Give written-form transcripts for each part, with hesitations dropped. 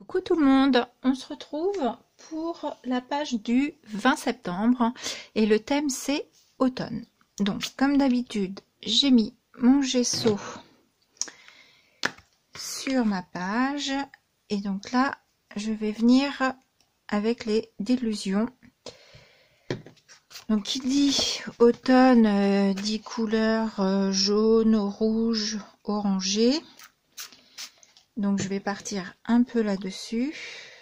Coucou tout le monde, on se retrouve pour la page du 20 septembre et le thème c'est automne. Donc comme d'habitude j'ai mis mon gesso sur ma page et donc là je vais venir avec les délusions. Donc qui dit automne dit couleur jaune, rouge, orangé. Donc je vais partir un peu là-dessus.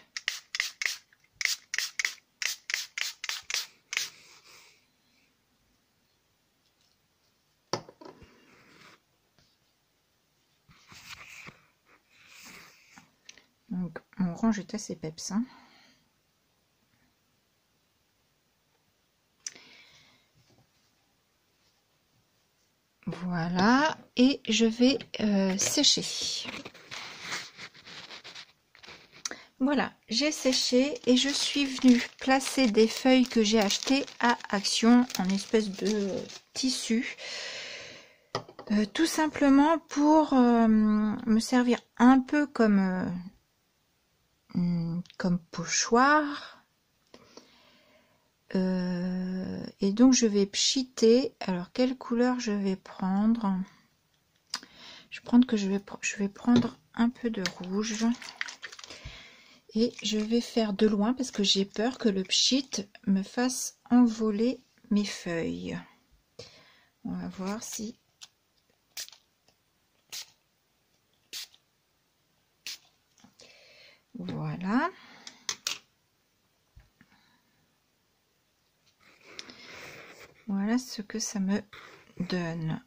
Donc mon orange est assez peps. Hein. Voilà, et je vais sécher. Voilà, j'ai séché et je suis venue placer des feuilles que j'ai achetées à Action en espèce de tissu. Tout simplement pour me servir un peu comme pochoir. Et donc je vais pchiter. Alors quelle couleur je vais prendre? Je vais prendre un peu de rouge. Et je vais faire de loin parce que j'ai peur que le pchit me fasse envoler mes feuilles. On va voir si... Voilà. Voilà ce que ça me donne.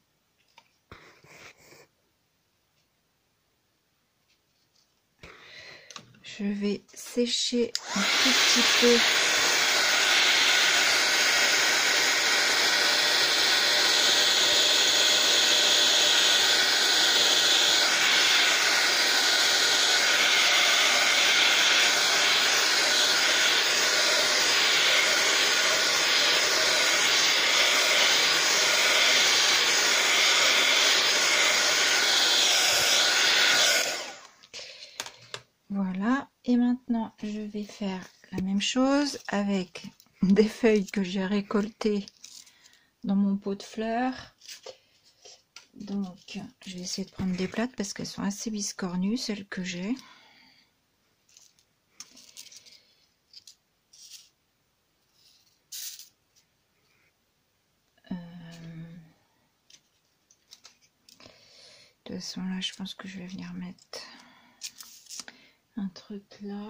Je vais sécher un tout petit peu. Voilà, et maintenant je vais faire la même chose avec des feuilles que j'ai récoltées dans mon pot de fleurs. Donc je vais essayer de prendre des plates parce qu'elles sont assez biscornues, celles que j'ai. De toute façon là je pense que je vais venir mettre un truc là.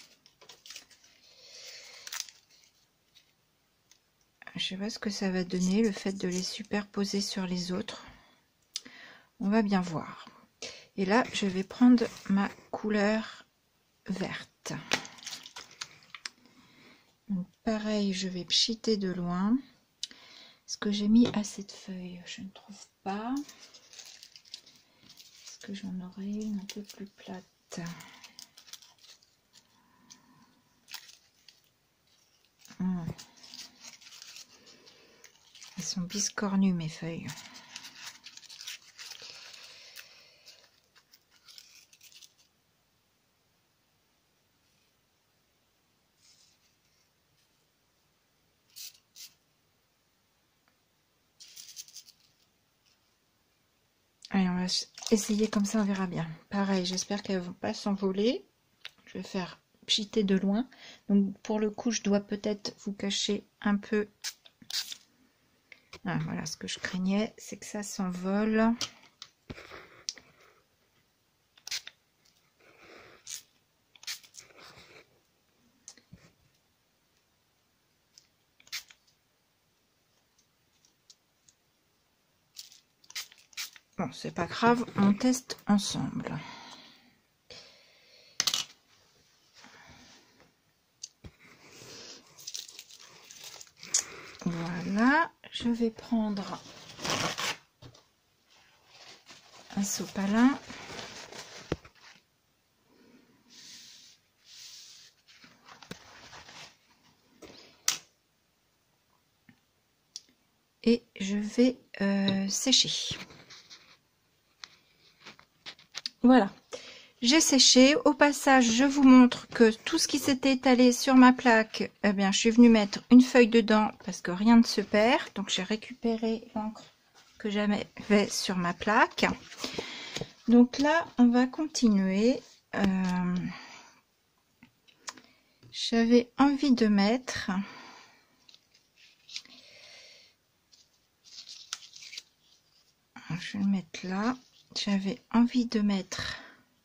Je sais pas ce que ça va donner le fait de les superposer sur les autres. On va bien voir. Et là je vais prendre ma couleur verte. Donc pareil, je vais pchiter de loin. Est-ce que j'ai mis assez de feuilles? Je ne trouve pas. Est-ce que j'en aurais une un peu plus plate? Elles sont biscornues mes feuilles. Allez, on va essayer comme ça, on verra bien. Pareil, j'espère qu'elles ne vont pas s'envoler. Je vais faire pchiter de loin. Donc pour le coup, je dois peut-être vous cacher un peu. Ah, voilà, ce que je craignais, c'est que ça s'envole. Bon, c'est pas grave, on teste ensemble. Voilà, je vais prendre un sopalin. Et je vais sécher. Voilà, J'ai séché. Au passage, je vous montre que tout ce qui s'était étalé sur ma plaque, eh bien, je suis venue mettre une feuille dedans parce que rien ne se perd. Donc, j'ai récupéré l'encre que j'avais sur ma plaque. Donc là, on va continuer. J'avais envie de mettre... Je vais le mettre là. J'avais envie de mettre...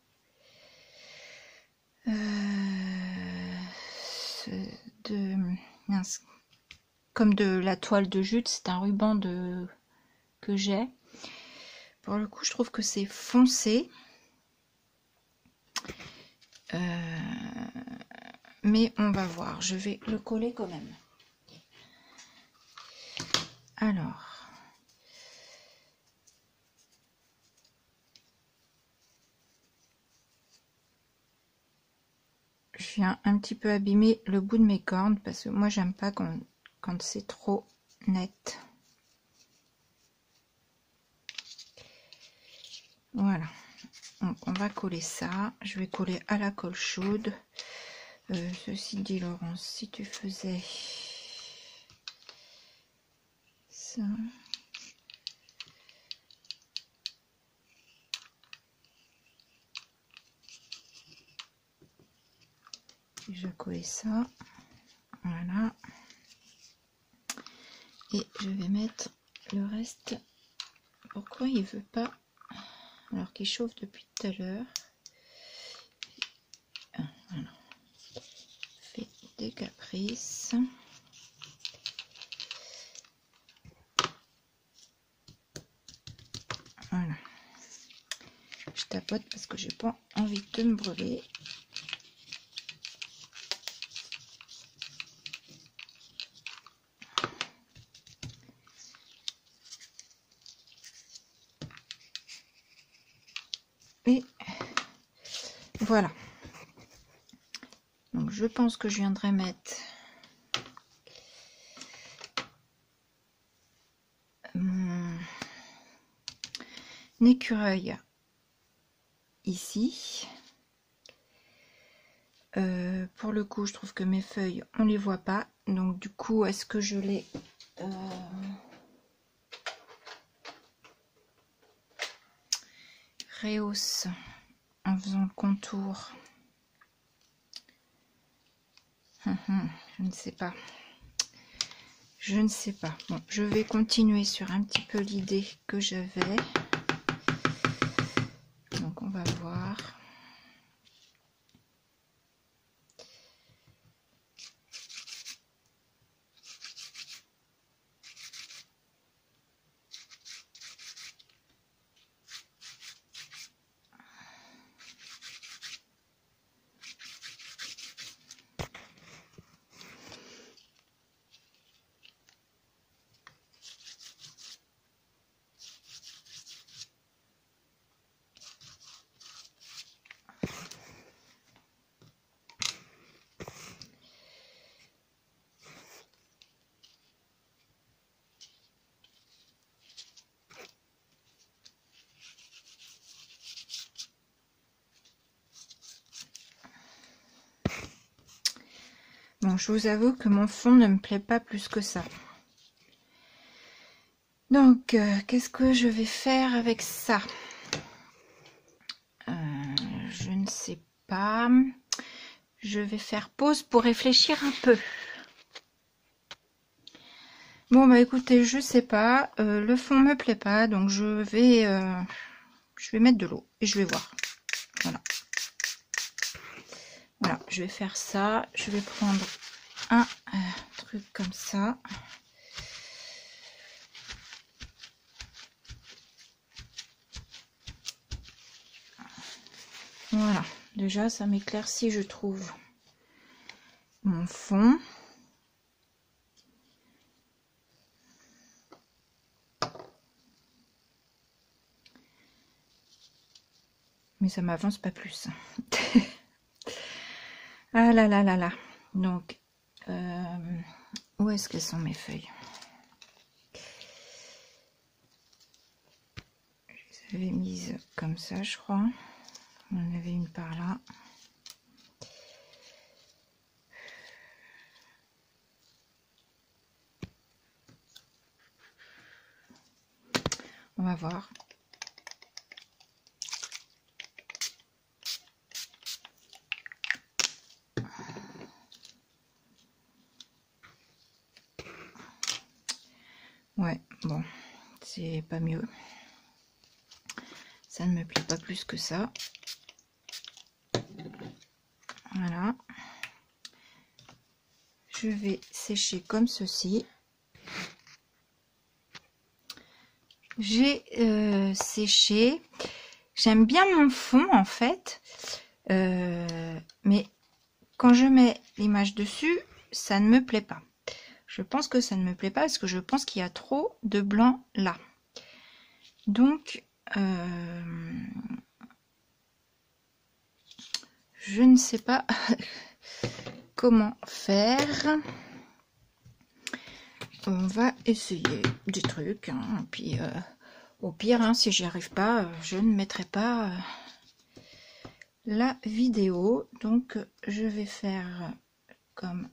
mince, comme de la toile de jute, c'est un ruban que j'ai. Pour le coup, je trouve que c'est foncé. Mais on va voir. Je vais le coller quand même. Alors. Je viens un petit peu abîmer le bout de mes cordes parce que moi j'aime pas quand c'est trop net. Voilà, donc on va coller ça. Je vais coller à la colle chaude. Ceci dit, Laurence, si tu faisais ça, je vais coller ça, voilà, et je vais mettre le reste. Pourquoi il veut pas, alors qu'il chauffe depuis tout à l'heure? Voilà. Fait des caprices. Voilà, je tapote parce que j'ai pas envie de me brûler. Et voilà. Donc je pense que je viendrai mettre mon écureuil ici. Pour le coup, je trouve que mes feuilles, on les voit pas. Donc du coup, est-ce que je les rehausse en faisant le contour? Je ne sais pas. Je ne sais pas. Bon, je vais continuer sur un petit peu l'idée que j'avais. Donc on va voir. Bon, je vous avoue que mon fond ne me plaît pas plus que ça. Donc, qu'est-ce que je vais faire avec ça? Je ne sais pas. Je vais faire pause pour réfléchir un peu. Bon, bah écoutez, je sais pas. Le fond me plaît pas, donc je vais mettre de l'eau et je vais voir. Voilà. Voilà, je vais faire ça. Je vais prendre un truc comme ça. Voilà, déjà ça m'éclaircit, je trouve, mon fond. Mais ça m'avance pas plus. Ah là là là là. Donc, où est-ce que sont mes feuilles? Je les avais mises comme ça, je crois. On en avait une par là. On va voir. Ouais, bon, c'est pas mieux. Ça ne me plaît pas plus que ça. Voilà. Je vais sécher comme ceci. J'ai séché. J'aime bien mon fond en fait. Mais quand je mets l'image dessus, ça ne me plaît pas. Je pense que ça ne me plaît pas parce que je pense qu'il y a trop de blanc là. Donc, je ne sais pas comment faire. On va essayer des trucs. Hein. Puis, au pire, hein, si j'y arrive pas, je ne mettrai pas la vidéo. Donc, je vais faire comme...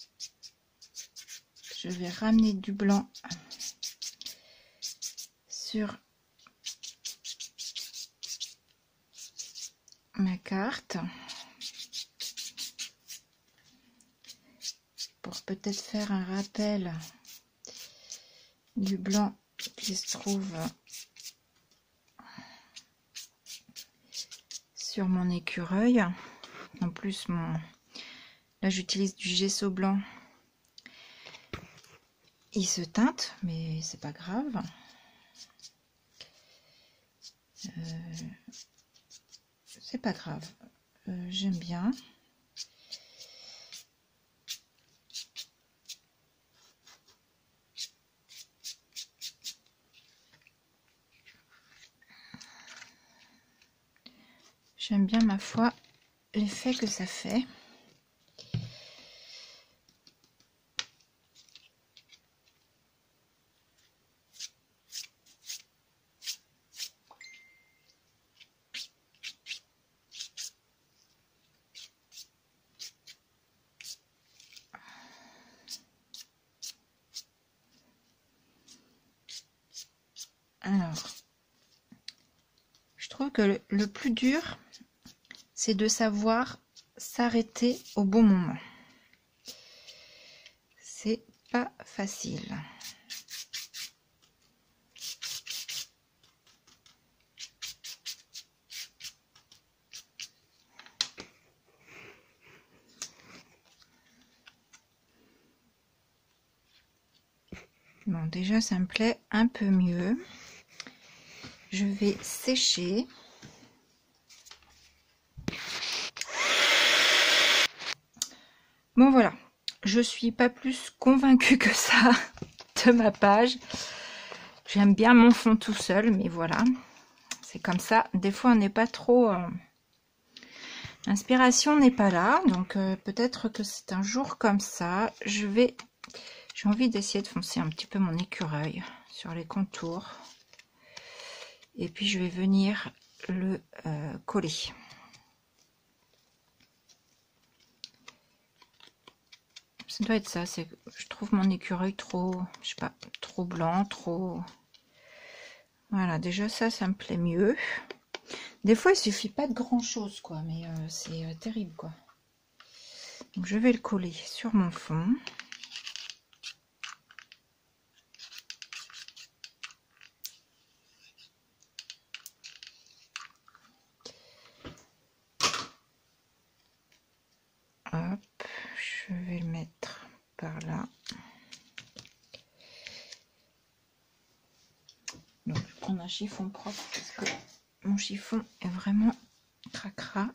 Je vais ramener du blanc sur ma carte pour peut-être faire un rappel du blanc qui se trouve sur mon écureuil. En plus, là j'utilise du gesso blanc. Il se teinte, mais c'est pas grave. C'est pas grave. J'aime bien. J'aime bien, ma foi, l'effet que ça fait. Alors, je trouve que le plus dur, c'est de savoir s'arrêter au bon moment. C'est pas facile. Bon, déjà, ça me plaît un peu mieux. Je vais sécher. Bon, voilà. Je suis pas plus convaincue que ça de ma page. J'aime bien mon fond tout seul, mais voilà. C'est comme ça. Des fois, on n'est pas trop... L'inspiration n'est pas là. Donc, peut-être que c'est un jour comme ça. J'ai envie d'essayer de foncer un petit peu mon écureuil sur les contours. Et puis, je vais venir le coller. Ça doit être ça. Je trouve mon écureuil trop, je sais pas, trop blanc, trop... Voilà, déjà ça me plaît mieux. Des fois, il suffit pas de grand-chose, quoi. Mais c'est terrible, quoi. Donc, je vais le coller sur mon fond. Hop, je vais le mettre par là. Donc, je vais prendre un chiffon propre parce que mon chiffon est vraiment cracra.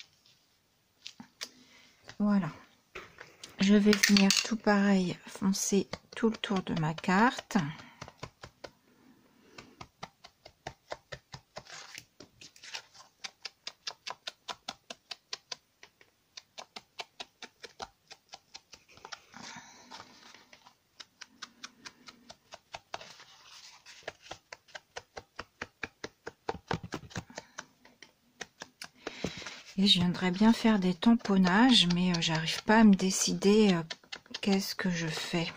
Voilà. Je vais venir tout pareil foncer tout le tour de ma carte. Et je viendrais bien faire des tamponnages, mais j'arrive pas à me décider qu'est-ce que je fais.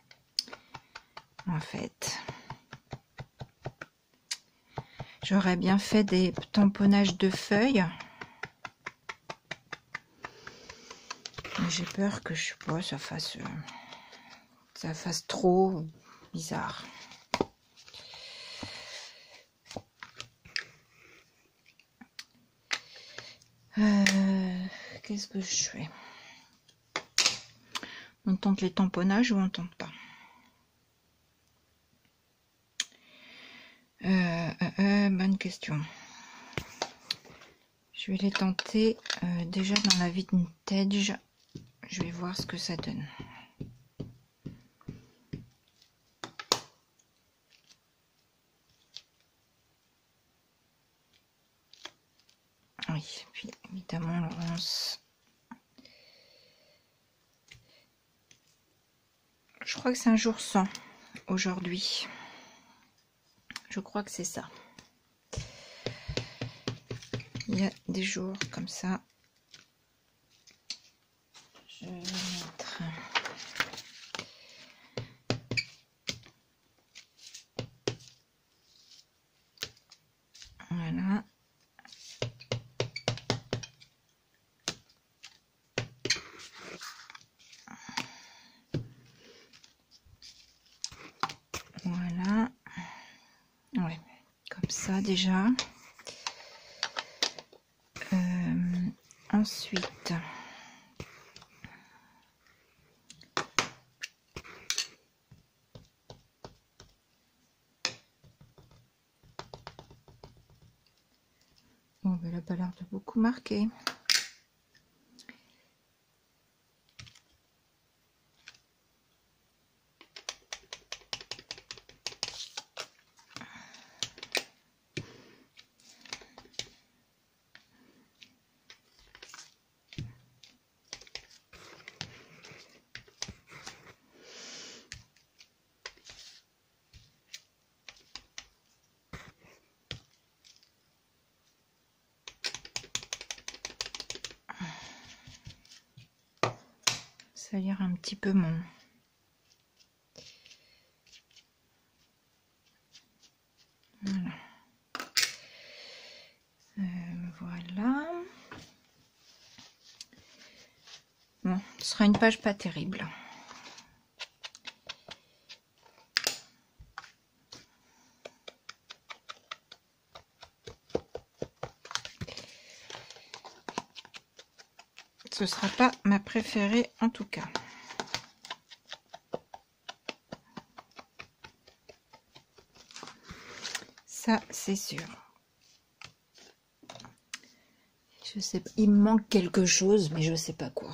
En fait, j'aurais bien fait des tamponnages de feuilles. Mais j'ai peur que je sais pas, ça fasse trop bizarre. Qu'est-ce que je fais? On tente les tamponnages ou on tente pas? Bonne question. Je vais les tenter déjà dans la vintage. Je vais voir ce que ça donne. Oui, puis évidemment Laurence. Je crois que c'est un jour sans aujourd'hui. Je crois que c'est ça. Il y a des jours comme ça. Je vais mettre. Voilà. Voilà. Ouais, comme ça déjà. Ensuite, bon, elle n'a pas l'air de beaucoup marquer. Salir un petit peu mon. Voilà. Voilà. Bon, ce sera une page pas terrible. Ce sera pas ma préférée en tout cas. Ça, c'est sûr. Je sais pas, il me manque quelque chose, mais je sais pas quoi.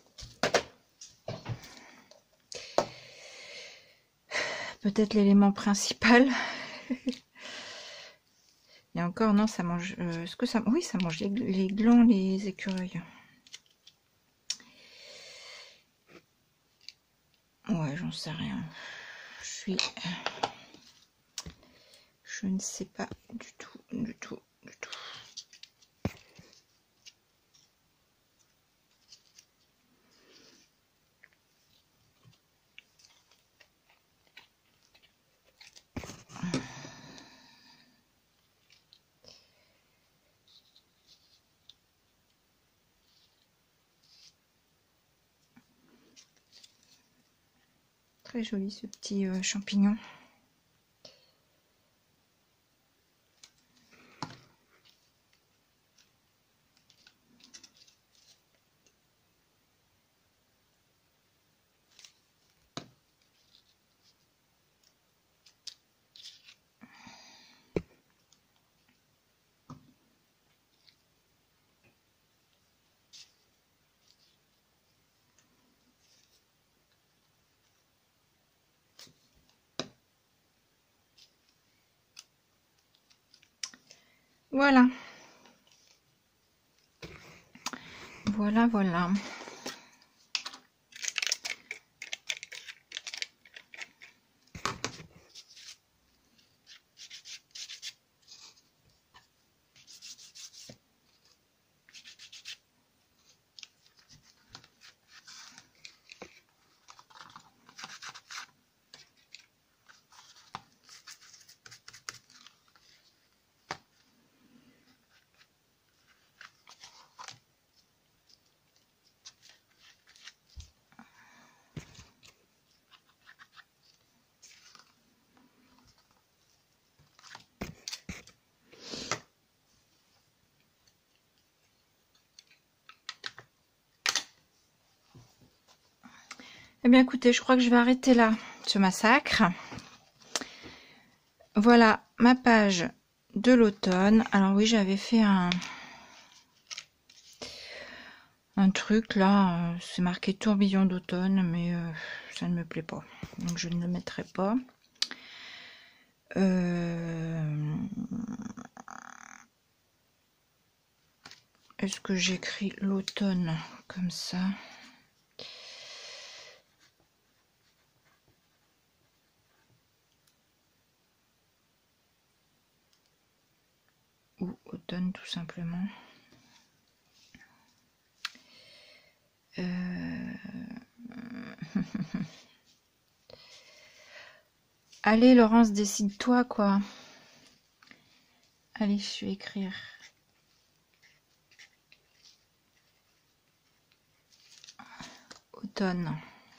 Peut-être l'élément principal. Et encore, non, ça mange. Est-ce que ça. Oui, ça mange les glands, les écureuils. Ouais, j'en sais rien. Je ne sais pas du tout, du tout, du tout. Très joli ce petit champignon. Voilà. Voilà, voilà. Eh bien écoutez, je crois que je vais arrêter là ce massacre. Voilà ma page de l'automne. Alors oui, j'avais fait un truc là, c'est marqué tourbillon d'automne, mais ça ne me plaît pas. Donc je ne le mettrai pas. Est-ce que j'écris l'automne comme ça? Ou automne tout simplement. Allez Laurence, décide-toi quoi. Allez, je vais écrire. Automne.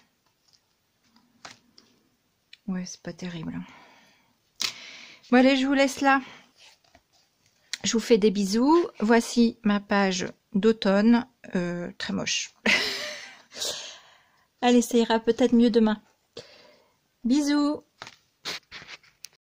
Ouais, c'est pas terrible. Bon allez, je vous laisse là. Je vous fais des bisous. Voici ma page d'automne. Très moche. Allez, ça ira peut-être mieux demain. Bisous.